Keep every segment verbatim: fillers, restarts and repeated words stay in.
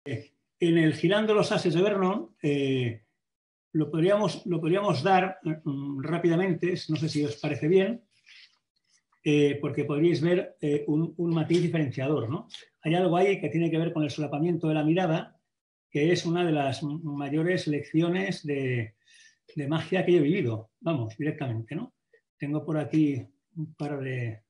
en el Girando los Ases de Vernon eh, lo, podríamos, lo podríamos dar um, rápidamente, no sé si os parece bien, eh, porque podríais ver eh, un, un matiz diferenciador, ¿no? Hay algo ahí que tiene que ver con el solapamiento de la mirada, que es una de las mayores lecciones de, de magia que yo he vivido, vamos, directamente, ¿no? Tengo por aquí un par de,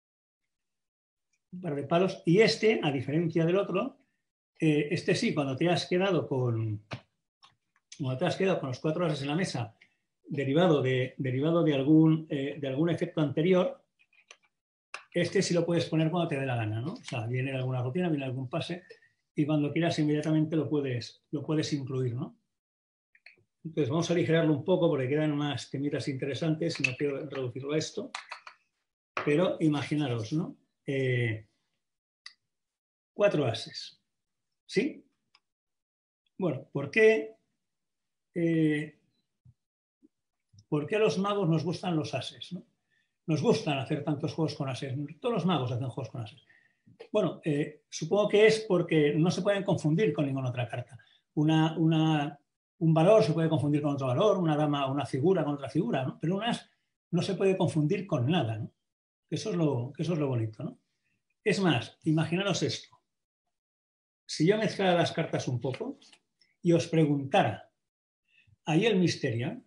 un par de palos, y este, a diferencia del otro, eh, este sí, cuando te has quedado con cuando te has quedado con los cuatro ases en la mesa, derivado de, derivado de, algún, eh, de algún efecto anterior, este sí lo puedes poner cuando te dé la gana, ¿no? O sea, viene alguna rutina, viene algún pase, y cuando quieras inmediatamente lo puedes, lo puedes incluir, ¿no? Entonces vamos a aligerarlo un poco porque quedan más temitas interesantes y no quiero reducirlo a esto, pero imaginaros, ¿no? Eh, cuatro ases, ¿sí? Bueno, ¿por qué, eh, ¿por qué a los magos nos gustan los ases, ¿no? Nos gustan hacer tantos juegos con ases. Todos los magos hacen juegos con ases. Bueno, eh, supongo que es porque no se pueden confundir con ninguna otra carta. Una, una, un valor se puede confundir con otro valor, una dama, una figura con otra figura, ¿no? Pero un as no se puede confundir con nada, ¿no? Eso es lo, eso es lo bonito, ¿no? Es más, imaginaros esto. Si yo mezclara las cartas un poco y os preguntara, ahí el misterio,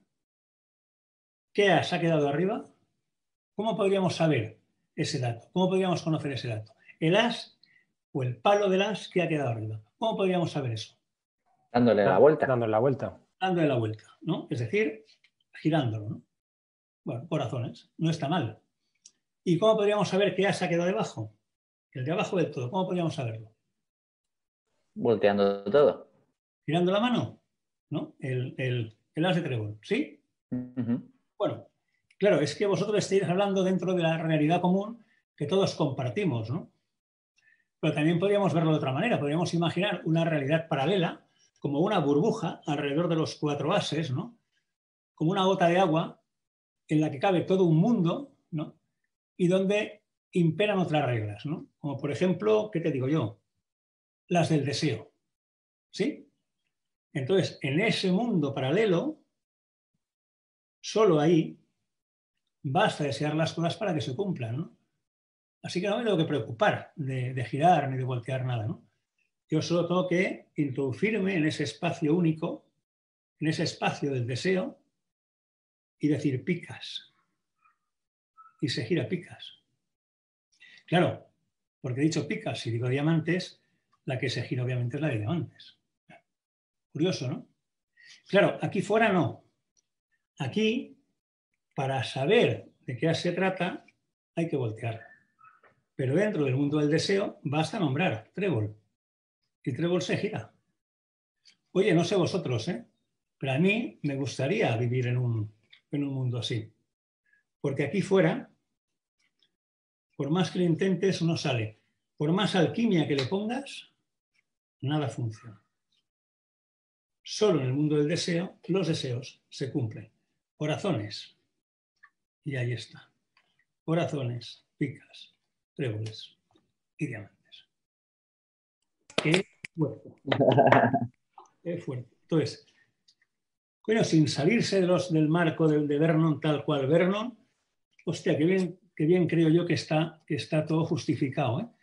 ¿qué as ha quedado arriba? ¿Cómo podríamos saber ese dato? ¿Cómo podríamos conocer ese dato? ¿El as o el palo del as que ha quedado arriba? ¿Cómo podríamos saber eso? Dándole la vuelta. Dándole la vuelta. Dándole la vuelta, ¿no? Es decir, girándolo, ¿no? Bueno, corazones, no está mal. ¿Y cómo podríamos saber qué as ha quedado debajo? El de abajo del todo, ¿cómo podríamos saberlo? Volteando todo. Girando la mano, ¿no? El, el, el as de trébol, ¿sí? Uh-huh. Bueno, claro, es que vosotros estáis hablando dentro de la realidad común que todos compartimos, ¿no? Pero también podríamos verlo de otra manera. Podríamos imaginar una realidad paralela, como una burbuja alrededor de los cuatro ases, ¿no? Como una gota de agua en la que cabe todo un mundo, ¿no? Y donde imperan otras reglas, ¿no? Como por ejemplo, ¿qué te digo yo? Las del deseo, ¿sí? Entonces, en ese mundo paralelo, solo ahí basta desear las cosas para que se cumplan, ¿no? Así que no me tengo que preocupar de, de girar ni de voltear nada, ¿no? Yo solo tengo que introducirme en ese espacio único, en ese espacio del deseo y decir picas. Y se gira picas. Claro, porque he dicho picas, si digo diamantes, la que se gira obviamente es la de diamantes. Curioso, ¿no? Claro, aquí fuera no. Aquí, para saber de qué se trata, hay que voltear. Pero dentro del mundo del deseo basta nombrar trébol. Y trébol se gira. Oye, no sé vosotros, ¿eh? Pero a mí me gustaría vivir en un, en un mundo así. Porque aquí fuera, por más que lo intentes, no sale. Por más alquimia que le pongas, nada funciona. Solo en el mundo del deseo, los deseos se cumplen. Corazones. Y ahí está. Corazones, picas, tréboles y diamantes. Qué fuerte. Qué fuerte. Entonces, bueno, sin salirse de los, del marco de, de Vernon tal cual Vernon, hostia, qué bien, qué bien creo yo que está, que está todo justificado, ¿eh?